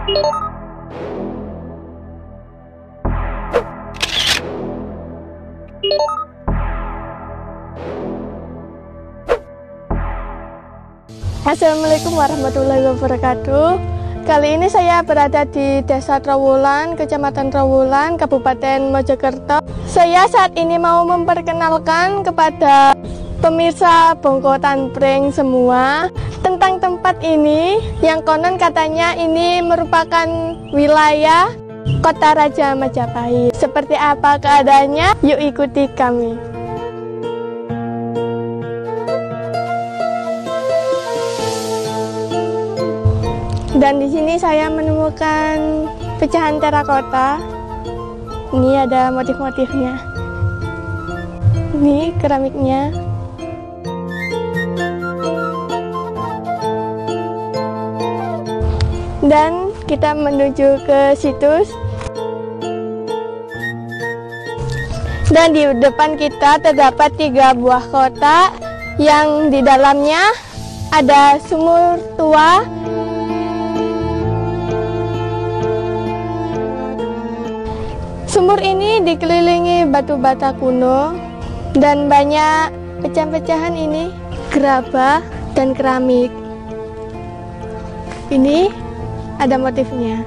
Assalamualaikum warahmatullahi wabarakatuh. Kali ini saya berada di Desa Trowulan, Kecamatan Trowulan, Kabupaten Mojokerto. Saya saat ini mau memperkenalkan kepada pemirsa Bongko Tanpring semua tentang tempat ini yang konon katanya ini merupakan wilayah Kota Raja Majapahit. Seperti apa keadaannya? Yuk ikuti kami. Dan di sini saya menemukan pecahan terakota. Ini ada motif-motifnya. Ini keramiknya. Dan kita menuju ke situs. Dan di depan kita terdapat 3 buah kotak yang di dalamnya ada sumur tua. Sumur ini dikelilingi batu bata kuno dan banyak pecahan-pecahan ini gerabah dan keramik. Ini ada motifnya.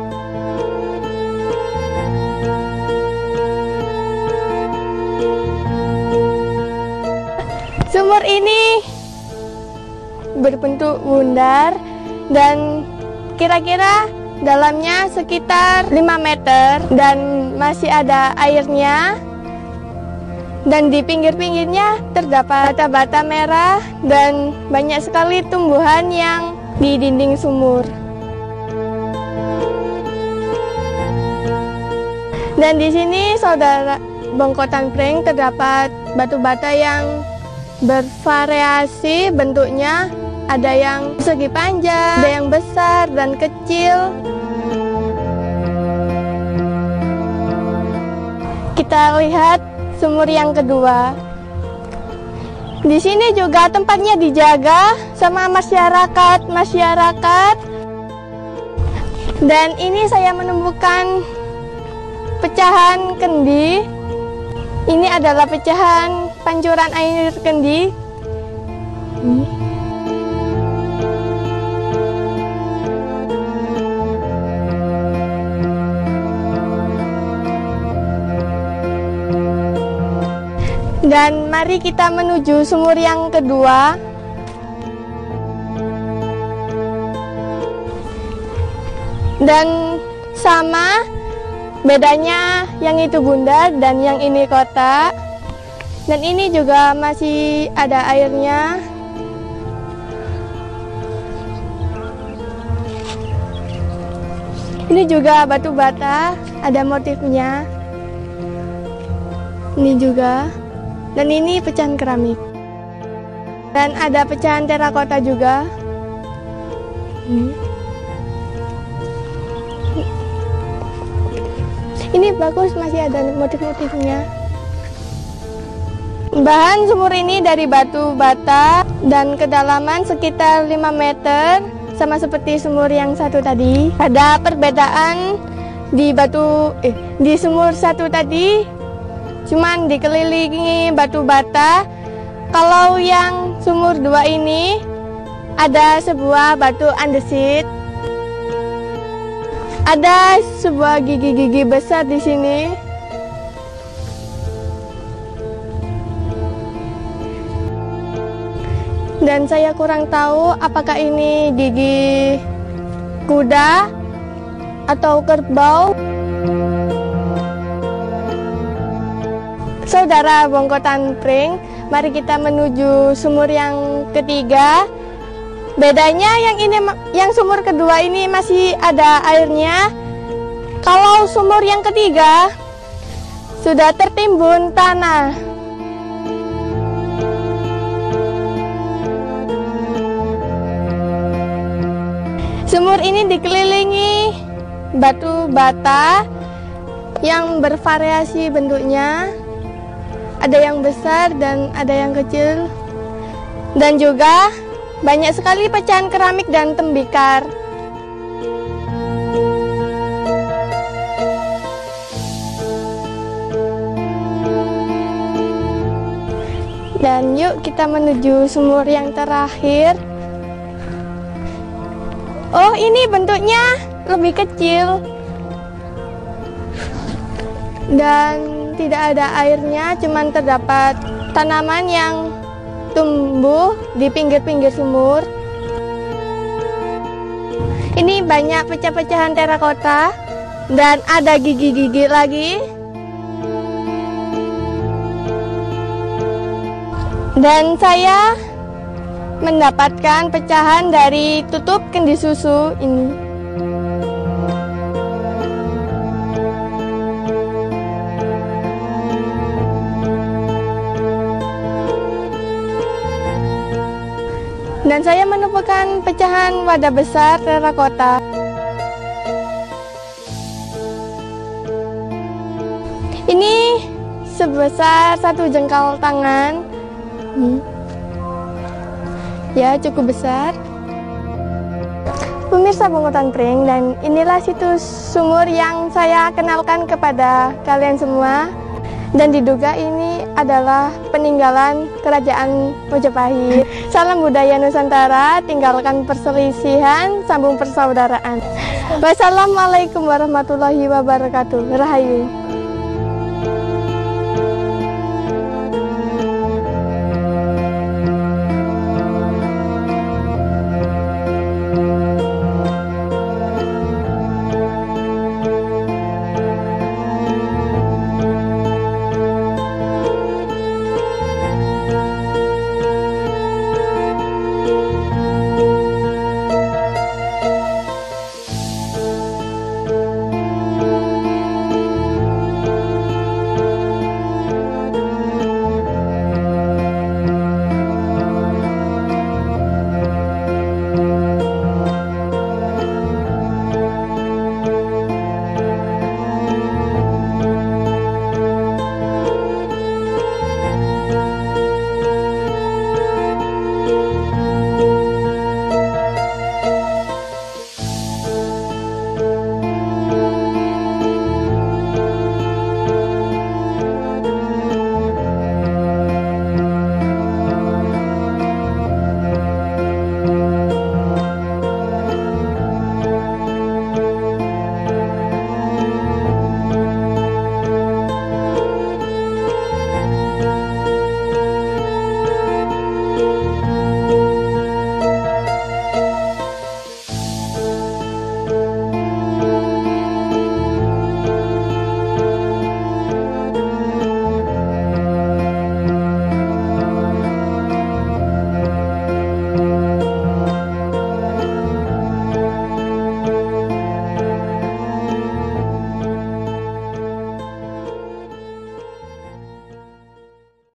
Sumur ini berbentuk bundar dan kira-kira dalamnya sekitar 5 meter dan masih ada airnya. Dan di pinggir-pinggirnya terdapat bata-bata merah dan banyak sekali tumbuhan yang di dinding sumur. Dan di sini saudara Bongko Tanpring terdapat batu bata yang bervariasi bentuknya. Ada yang segi panjang, ada yang besar dan kecil. Kita lihat sumur yang kedua. Di sini juga tempatnya dijaga sama masyarakat. Dan ini saya menemukan pecahan kendi. Ini adalah pecahan pancuran air kendi. Dan mari kita menuju sumur yang kedua. Dan sama, bedanya yang itu bundar dan yang ini kotak. Dan ini juga masih ada airnya. Ini juga batu bata, ada motifnya. Ini juga. Dan ini pecahan keramik. Dan ada pecahan terakota juga. Ini bagus, masih ada motif-motifnya. Bahan sumur ini dari batu bata dan kedalaman sekitar 5 meter, sama seperti sumur yang satu tadi. Ada perbedaan di sumur satu tadi cuman dikelilingi batu bata. Kalau yang sumur 2 ini ada sebuah batu andesit. Ada sebuah gigi-gigi besar di sini. Dan saya kurang tahu apakah ini gigi kuda atau kerbau. Saudara Bongko Tanpring, mari kita menuju sumur yang ketiga. Bedanya yang sumur kedua ini masih ada airnya. Kalau sumur yang ketiga sudah tertimbun tanah. Sumur ini dikelilingi batu bata yang bervariasi bentuknya. Ada yang besar dan ada yang kecil. Dan juga banyak sekali pecahan keramik dan tembikar. yuk kita menuju sumur yang terakhir. Oh, ini bentuknya lebih kecil dan tidak ada airnya, cuman terdapat tanaman yang tumbuh di pinggir-pinggir sumur. Ini banyak pecah-pecahan terakota dan ada gigi-gigi lagi. Dan saya mendapatkan pecahan dari tutup kendi susu ini. Dan saya menemukan pecahan wadah besar terakota. Ini sebesar 1 jengkal tangan. Ya, cukup besar. Pemirsa Pungutan Pring, dan inilah situs sumur yang saya kenalkan kepada kalian semua. Dan diduga ini adalah peninggalan Kerajaan Majapahit. Salam budaya Nusantara, tinggalkan perselisihan, sambung persaudaraan. Wassalamualaikum warahmatullahi wabarakatuh. Rahayu.